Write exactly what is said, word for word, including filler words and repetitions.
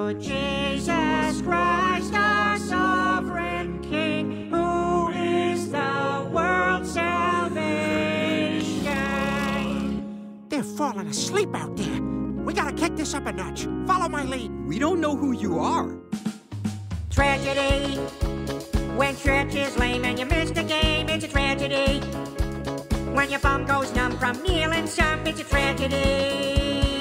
to Jesus Christ, our sovereign King, who is the world's salvation. They're falling asleep out there. We gotta kick this up a notch. Follow my lead. We don't know who you are. Tragedy. When church is lame and you miss the game, it's a tragedy. When your bum goes numb from kneeling some, it's a tragedy.